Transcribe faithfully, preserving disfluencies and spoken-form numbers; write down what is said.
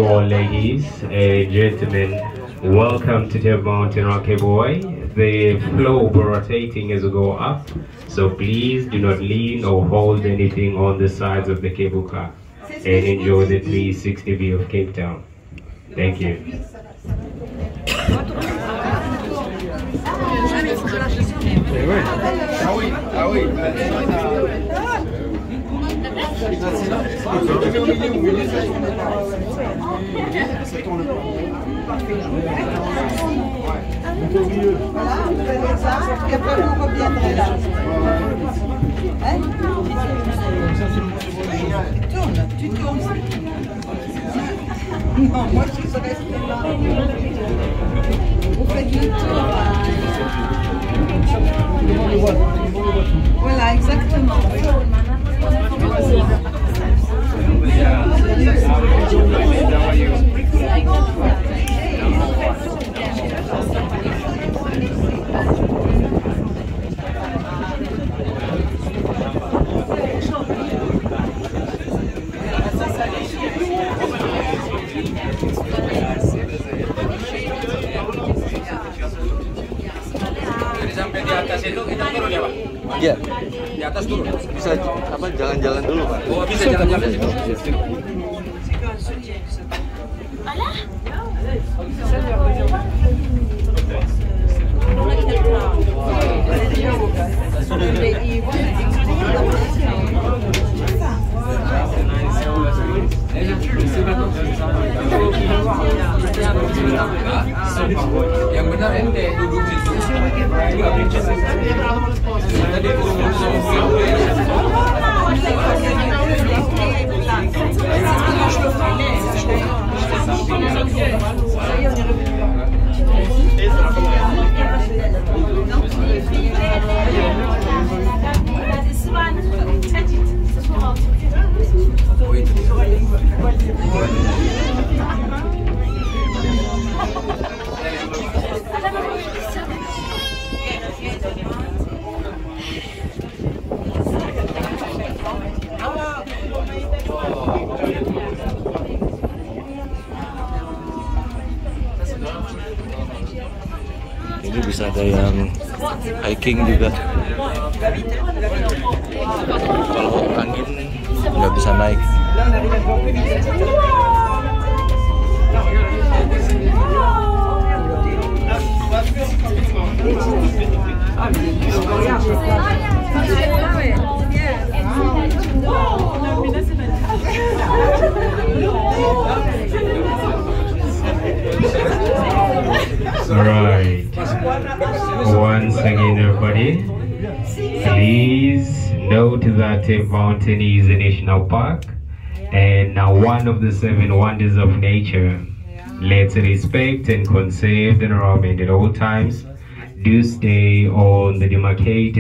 all ladies and gentlemen, welcome to Table Mountain Rocky Boy. The flow will be rotating as we go up, so please do not lean or hold anything on the sides of the cable car and enjoy the three sixty view of Cape Town. Thank you. Voilà, vous faites ça, et après vous reviendrez là. Hein? Tu tournes, tu tournes. Non, moi je suis restée là. Vous faites le tour. Voilà, exactement. Sampai di atas itu kita turun ya Pak? Iya. Di atas turun? Bisa apa jalan-jalan dulu Pak? Oh bisa jalan-jalan. Yang benar ente duduk situ. Tadi ini bisa ada yang hiking juga. Kalau angin nggak bisa naik. Alright, once again everybody, please note that Table Mountain is a national park and now one of the seven wonders of nature. Let's respect and conserve the environment at all times. Do stay on the demarcated